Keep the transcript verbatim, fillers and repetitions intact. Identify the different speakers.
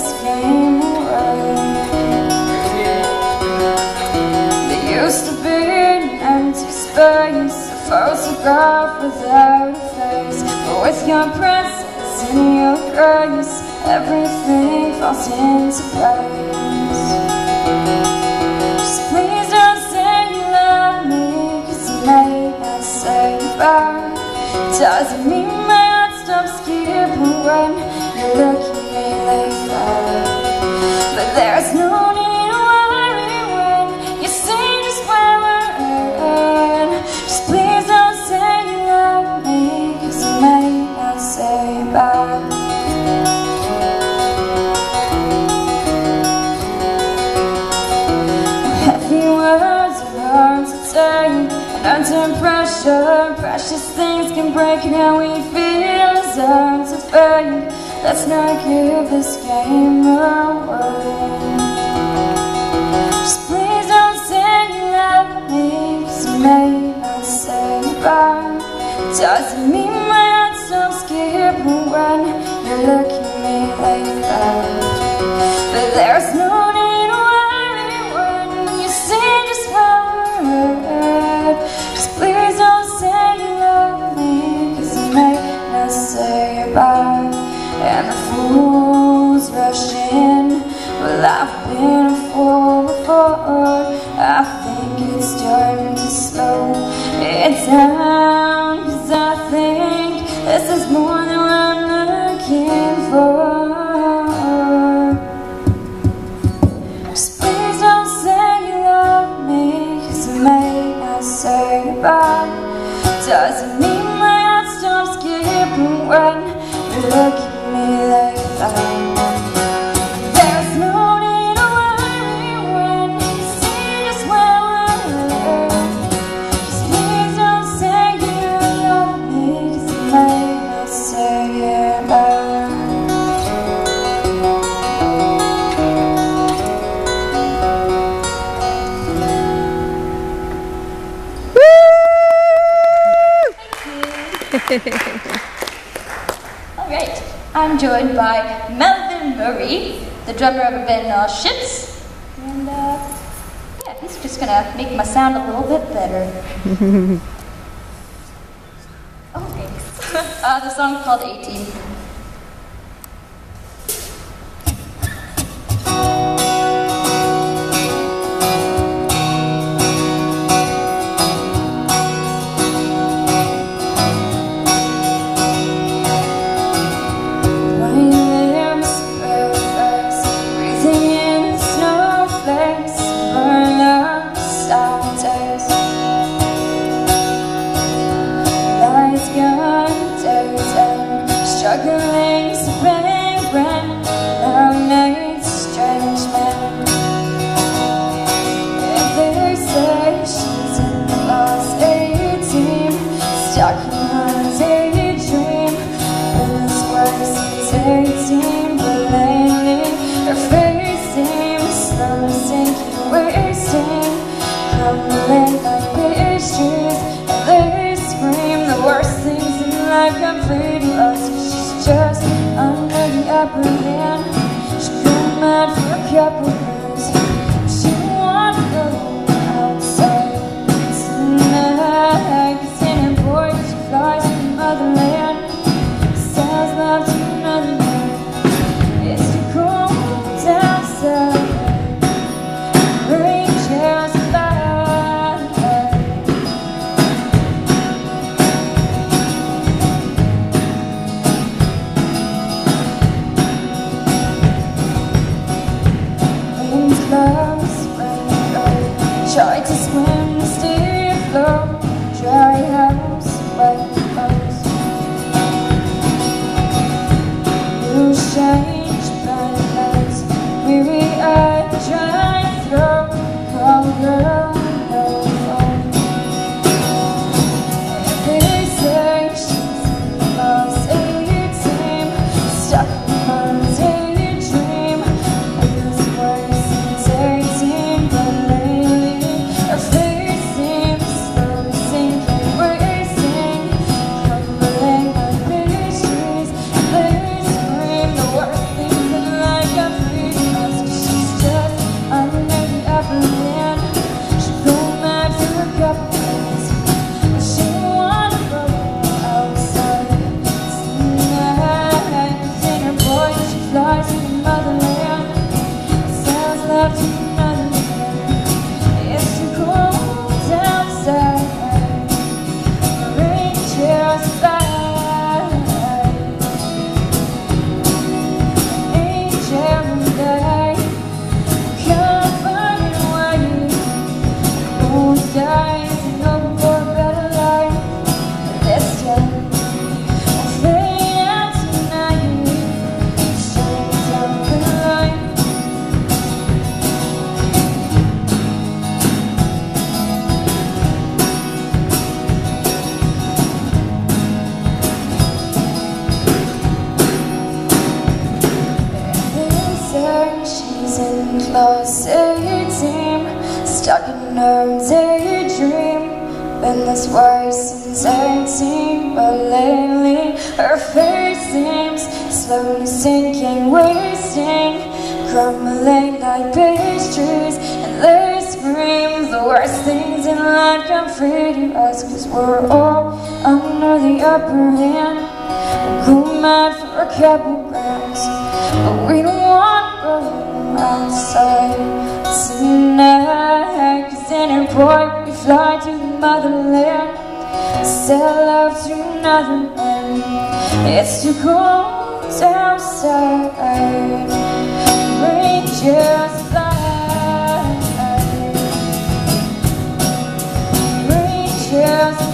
Speaker 1: this game away. There used to be an empty space, a photograph without a face. But with your presence and your grace, everything falls into place. Just please don't say you love me, cause you may not say goodbye. Doesn't mean my heart stops skipping when you look at me like that. But there's no need to worry when you say just where we're at. Just please don't say you love me, cause you may not say it back. Heavy words are hard to take, and under pressure, precious things can break, and how we feel is hard to fade. Let's not give this game away. Just please don't say you love me, cause you may not say goodbye. Doesn't mean my heart stops skipping when you look at me like that. But there's no need to worry when you see just where we're at. Just please don't say you love me, cause you may not say goodbye. And the fools rush in, well, I've been a fool before. I think it's time to slow it down, cause I think this is more than what I'm looking for. Just please don't say you love me, cause you may not say goodbye. Doesn't mean my heart stops skipping when you look at me like that. There's no need to worry when you see just where we're at. Just please don't say you love me, cause you may not say it back.
Speaker 2: Thank you.
Speaker 3: Alright, I'm joined by Melvin Murray, the drummer of a band called Ships. And uh, yeah, he's just gonna make my sound a little bit better. Oh, thanks. uh, the song's called eighteen.
Speaker 1: Struggling to pay rent, long nights, strange men. And they say she's in the last eighteen, stuck in her daydream. Been this way since eighteen, but lately her face seems slowly sinking, wasting, crumbling like pastries. And they scream the worst things in life completely lost. Just under the upper hand, she got mad for a couple years. She wanted to go outside tonight, cause in a boy she flies to the motherland. Says love to another man, it's too cold down south. Rain just flies. fly to the motherland. Sounds left to another man. It's too cold outside. The rain just fly. Angel and I can't find a way. Won't die and hope for a better life. This time I'll fade out tonight. Straight down the line. She's in closet team, stuck in her daydream. Been this way since eighteen, but lately her face seems slowly sinking, wasting, crumbling like pastries. And they scream the worst things in life come free to us, cause we're all under the upper hand. We'll go mad for a couple grams, but we don't want to go outside tonight. Cause in a point we fly to the motherland, sell love to another man. It's too cold outside. Rain just fly. Rain just